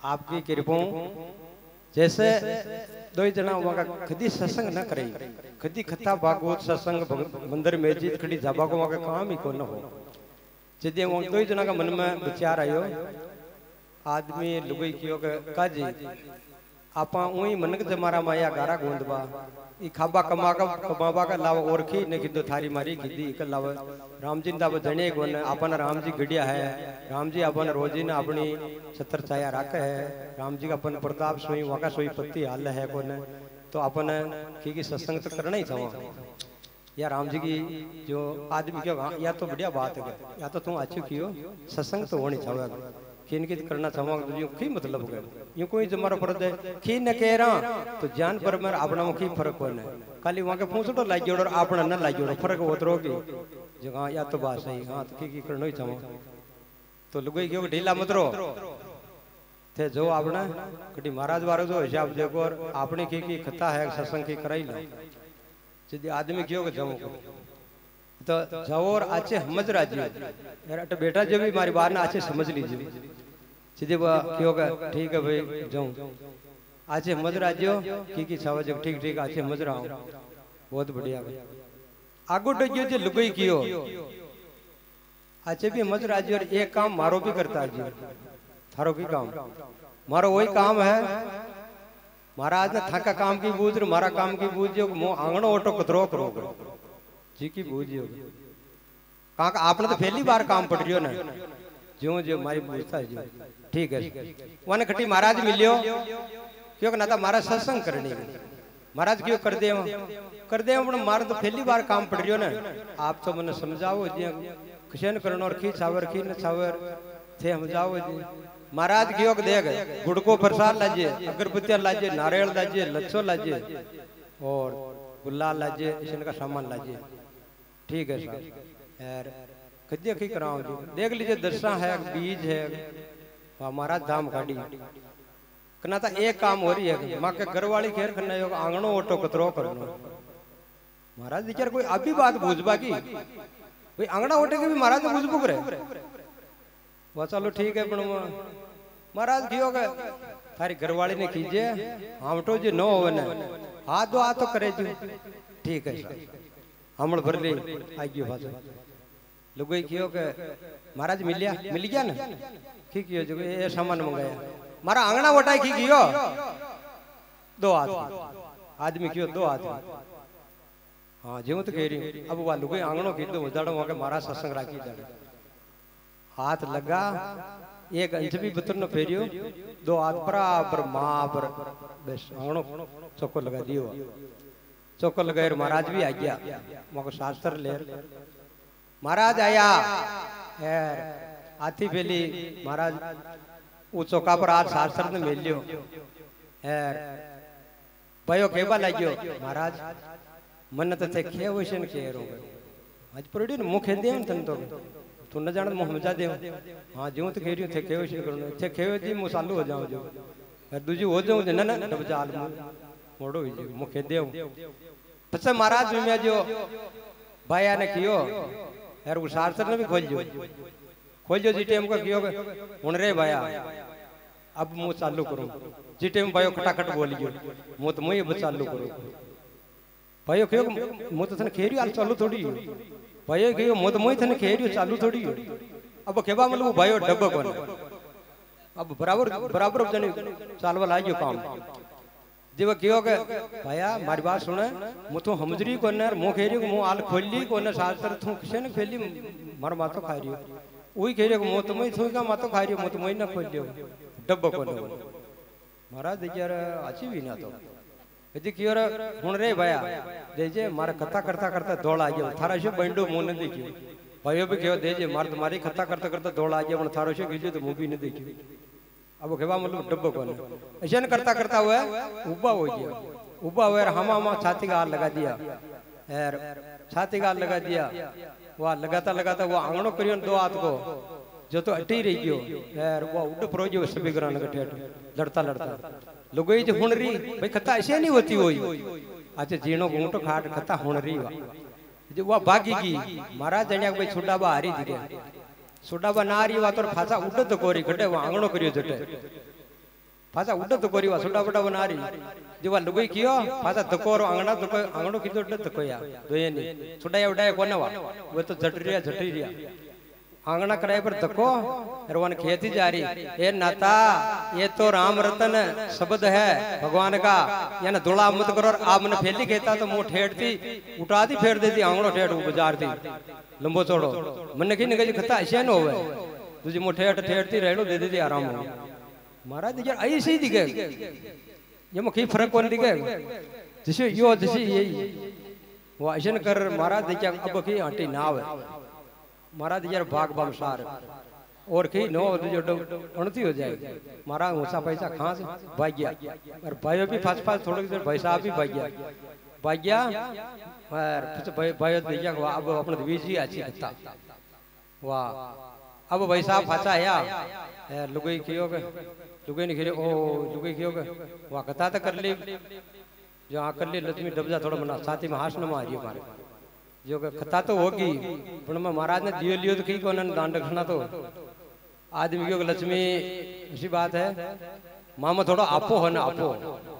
आपकी कृपा जैसे दो ही जना वहाँ का कदी सत्संग न करे, कदी कथा भागवत सत्संग मंदिर में जीत खड़ी जाबा को वहाँ का काम ही को न हो। जिदे वो दो ही जना का मन में विचार आयो, आदमी लुगाई कियो के काजी आपा उही मनक जमारा माया गारा गोंदबा ई खाबा कमाबा का लाव ओरखी ने किदो थारी मारी गिदी के लाव राम जी दाव जणे कोन अपन राम जी गड़िया है, राम जी अपन रोजी ने अपनी छत्र छाया राखे है, राम जी का अपन प्रताप सोई वका सोई पत्ती हाल है कोन तो अपन की सत्संग तो करना ही चाहो या राम जी की जो आदमी क्यों या तो बढ़िया बात है या तो तुम अच्छी कियो सत्संग तो होनी चाहो किनकी करना चाहूंगा तो यूं की मतलब है यूं कोई जमारो फर्ज है की न कह रहा तो जान पर मेरा अपना में की फर्क कोन है खाली वहां के पूछो लाग जोड़ अपना न लाग जोड़ फर्क उतरो की जो हां या तो बात सही हां तो की करनो ही चाहो तो लुगाई क्यों ढीला मत रो थे जो अपना कटी महाराज वारो जो हिसाब देखो और अपनी की कथा है सत्संग की कराई लो सीधी आदमी क्यों के जाऊं तो जाओ और अच्छे समझ राजी यार अट बेटा जो भी हमारी बात ना अच्छे समझ लीजिए सीधे वो क्यों का ठीक है भाई जाऊं अच्छे समझ राजी हो की छावा जब ठीक ठीक अच्छे समझ रहा हूँ बहुत बढ़िया भाई आगो डजियो जो लुगाई कियो अच्छे भी समझ राजी और एक काम मारो भी करता जी थारो की काम मारो वही काम है महाराज ने थाका काम की बूझ मारा काम की बूझ जो आंगणो ओटो कतरो करो जी की बूझियो कहा आपने तो पहली बार काम पड़ रही हो ना जो जो हमारी पूछता है जी ठीक है वहां खट्टी महाराज मिलियो क्यों ना था महाराज सत्संग करनी महाराज क्यों कर दे मार तो पहली बार काम पड़ रही हो ना आप तो मैंने समझाओ जी किशन करनो और खी छावर खी न छावर थे समझाओ जी महाराज क्यों देख गुड़को प्रसाद लाजे अगरबत्तियां लाजे नारियल लाजे लच्छो लाजे और गुलाल लाजे इनका सामान लाजे ठीक है साहब यार कद्य की कराऊं जी देख लीजिए दर्शन है बीज है हमारा धाम गाड़ी कना था एक काम हो रही है माँ के घर वाली खेर करना होगा आंगणो ओटो कतरो करना महाराज विचार कोई अभी बात बूझबा की भाई आंगणा ओटे के भी महाराज ने बूझबुक रहे वो चलो ठीक है पण महाराज की होगा थारी घरवाली ने कीजिए हमटो जी नो होवे ना हाथ दो हाथ तो करे जी ठीक है हमड़ भर ले आई गयो बात लुगाई कियो के महाराज मिल गया ना की कियो जो ये सामान मंगाया मारा आंगना वटाई की कियो दो हाथ आदमी कियो दो हाथ हाँ जो तो कह रही अब वा लुगाई आंगणो की दो उदाड़ो वहां के महाराज सत्संग राखी जाड़े हाथ लगा एक अंश भी बतर न फेरियो दो हाथ बराबर मापर बस आंगणो चौको लगा दियो चौको लगाए महाराज भी आ गया मको शास्त्र ले महाराज आया यार आती पहली महाराज वो चौका पर आज शास्त्र ने मिल लियो यार भयो केबा लाग्यो महाराज मन तो थे खे वैसन के रो आज पड़ी न मुख दे तन तो न जान मुंह मजा दे हां जो तो कह रही थे खे वैसन करनो थे खे जी मु चालू हो जाऊं जो दूजी हो जाऊं न न डब जाल मोड़ो ही मुख दे पछे महाराज में जो भाया ने कियो यार वो शास्त्र ने भी खोल जो जी टाइम को कियो हुन रे भाया अब मु चालू करूं जी टाइम भायो खटाखट बोलियो मु तो मुई चालू करूं भायो क्यों मु तो थने खेरी हाल चालू थोड़ी भायो क्यों मु तो मुई थने खेरी चालू थोड़ी अब केबा मतलब भायो डब कोन अब बराबर जने चालवा लागियो काम जीव क्यों के भाया मारी बात सुने मु तो हमजरी कोन मु खेरी मु आल खोली कोन शास्त्र थू किसे ने खेली मार मातो खा रियो ओई खेरी मु तो मुई थू का मातो खा रियो मु तो मुई न खोलियो डब कोन महाराज यार अच्छी भी ना तो यदि क्यों हुन रे भाया देजे मारा कथा करता करता दौड़ आ गयो थारा शो बंडो मु न देखियो भाइयों भी क्यों देजे मार तुम्हारी कथा करता करता दौड़ आ गयो थारो शो कीजियो तो मु भी न देखियो अब केवा मतलब डब्बो कोन ऐसे करता करता हुआ उबा हो गया उबा हुआ हम छाती का हाथ लगा दिया यार छाती का हाथ लगा दिया वह लगाता लगाता वो आंगणो करियो दो हाथ को जो तो अटी रही गयो यार वो उड़ परो जो सभी ग्रान के लड़ता लड़ता लुगाई जो हुन रही भाई कथा ऐसे नहीं होती हुई अच्छा जीणो घूंटो खाट कथा हुन रही जो वह भागी की महाराज जणिया भाई छुडाबा हारी दिखे छुडाबा ना रही वा तो फासा उड़ तो कोरी खटे वो आंगणो करियो जटे पासा उड़ तो कोरी वा छोटा बड़ा बना रही जो वा लुगई कियो पासा धकोरो आंगणो कीधो धकोया दोये नी छोटा उड़ाया कोने वा वो तो झटरिया आंगना कराए पर धक्को रवन खेती जा रही ए नाता ये तो राम रतन शब्द है भगवान का यानी धुला मत करो आप मन फैली कहता तो मुंह ठेठती उठा दी फेर देती आंगणो ठेठ गुजार दी लंबो चौड़ो मन की निकल खता ऐसे न होवे तुझे मुंह ठेठती रेड़ो दे देती आराम हो महाराज यार ऐसे ही दिखे ये मुखी फर्क कौन दिखे जिसे यो जिसे यही वो ऐसे कर महाराज देखिए अब की आंटी नाव है महाराज यार भाग बमसार और की नो जो उणती हो जाए महाराज ऊंचा पैसा खां से भाग गया और भाइयों भी फास थोड़ी देर भाई साहब भी भाग गया और फिर भाई भैया को अब अपने बीजी अच्छी खता वाह अब भाई साहब फाचा आया लुगई कियो के लुगई नहीं खिरे ओ लुगई कियो के वाह कथा तो कर ली जो हाँ कर ली लक्ष्मी डबजा थोड़ा मना साथी में हाथ न मारियो मारे जो कथा तो होगी पर महाराज ने दियो लियो तो की को दान दक्षिणा तो आदमी की लक्ष्मी ऐसी बात है मामा थोड़ा आपो है ना आपो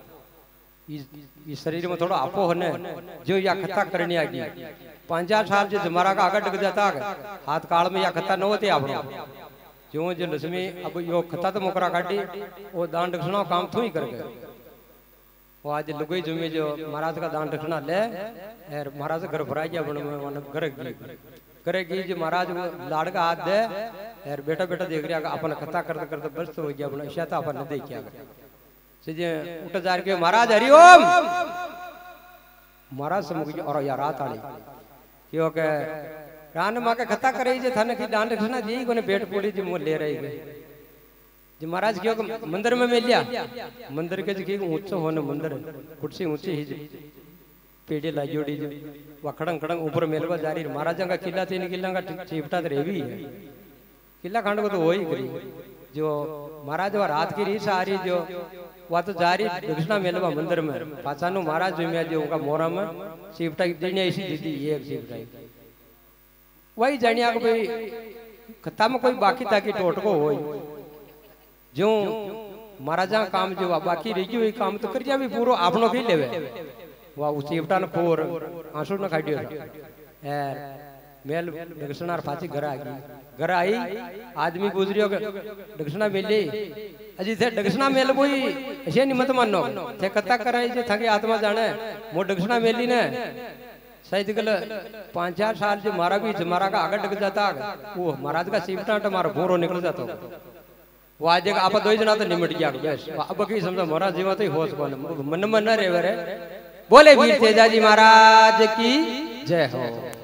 इस शरीर में थोड़ा आपो है ना जो या कथा करनी आ गई 5-4 साल जो जमारा का आगे डग जाता हाथ काल में या कथा न होती आप जो लक्ष्मी अब यो कथा तो मोकरा काटी वो दान दक्षिणा काम थू ही कर गए वो आज लुगई जुमे जो महाराज का दान दक्षिणा ले और महाराज घर भरा गया करेगी जो महाराज लाड़ का हाथ दे और बेटा बेटा देख रहा अपन कथा करते करते बस तो हो गया अपना इशाता अपन न देख सीधे उठ जा के महाराज हरिओम महाराज से मुझे और यार रात आली क्यों के रान मां के कथा करे जे थाने की दान दक्षिणा दी कोने पेट पूरी जी मुंह ले रही गई जी महाराज क्यों मंदिर में मिल लिया मंदिर के जी ऊंचो होने मंदिर कुर्सी ऊंची ही पेड़ी लाजोड़ी जो वह खड़ंग खड़ंग ऊपर मेलवा जा रही महाराजा का किला 3 किला का चिपटा तो रेवी है किला खंड को तो वही करी जो महाराज वह रात की रीस आ रही जो वह तो जा रही दक्षिणा मेलवा मंदिर में पाचानो महाराज जो मैं जो उनका मोरा में चिपटा देने ऐसी दीदी ये चिपटा वही जानिया को भाई कथा में कोई बाकी ताकि टोटको हो जो महाराजा काम जो बाकी रही हुई काम तो कर भी पूरो आपनो भी लेवे वह उसी चिपटा न पोर आंसू न खाटियो यार मेल दक्षिणा फाची घर आ गई घर आई आदमी गुजरियो दक्षिणा मिली अजी थे दक्षिणा मेल बोई ऐसे नहीं मत मानो थे कथा कराई जे थाके आत्मा जाने मो दक्षिणा मेली ने शायद गल 5-4 साल जो मारा भी जमारा का आगे डग जाता वो महाराज का चिपटा तो मारा भूरो निकल जाता वो आज आप 2 जना तो निमट गया बस अब की समझो महाराज जीवा तो होश कोन मन में न रेवे रे बोले वीर तेजाजी महाराज की जय हो।